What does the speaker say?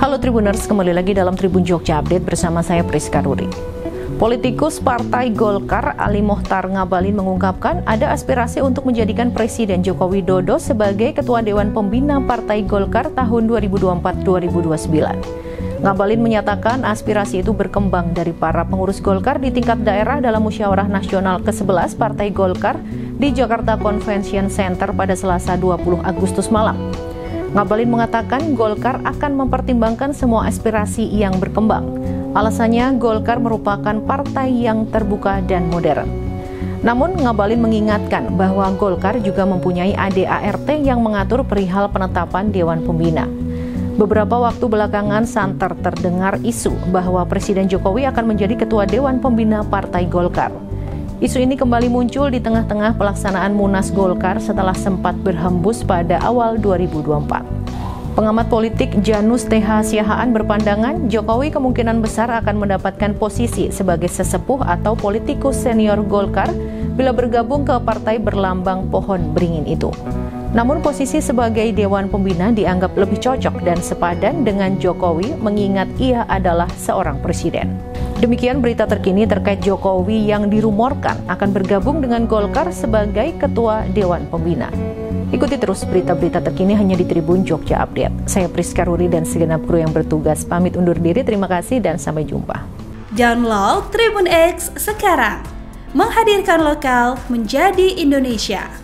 Halo Tribuners, kembali lagi dalam Tribun Jogja Update bersama saya Priska Ruri. Politikus Partai Golkar Ali Mohtar Ngabalin mengungkapkan ada aspirasi untuk menjadikan Presiden Joko Widodo sebagai Ketua Dewan Pembina Partai Golkar tahun 2024-2029. Ngabalin menyatakan aspirasi itu berkembang dari para pengurus Golkar di tingkat daerah dalam Musyawarah Nasional ke-11 Partai Golkar di Jakarta Convention Center pada Selasa 20 Agustus malam. Ngabalin mengatakan Golkar akan mempertimbangkan semua aspirasi yang berkembang. Alasannya Golkar merupakan partai yang terbuka dan modern. Namun Ngabalin mengingatkan bahwa Golkar juga mempunyai ADART yang mengatur perihal penetapan Dewan Pembina. Beberapa waktu belakangan santer terdengar isu bahwa Presiden Jokowi akan menjadi Ketua Dewan Pembina Partai Golkar. Isu ini kembali muncul di tengah-tengah pelaksanaan Munas Golkar setelah sempat berhembus pada awal 2024. Pengamat politik Janus TH Siahaan berpandangan Jokowi kemungkinan besar akan mendapatkan posisi sebagai sesepuh atau politikus senior Golkar bila bergabung ke partai berlambang pohon beringin itu. Namun posisi sebagai Dewan Pembina dianggap lebih cocok dan sepadan dengan Jokowi mengingat ia adalah seorang presiden. Demikian berita terkini terkait Jokowi yang dirumorkan akan bergabung dengan Golkar sebagai Ketua Dewan Pembina. Ikuti terus berita-berita terkini hanya di Tribun Jogja Update. Saya Priska Ruri dan segenap kru yang bertugas pamit undur diri. Terima kasih dan sampai jumpa. Download Tribun X sekarang. Menghadirkan lokal menjadi Indonesia.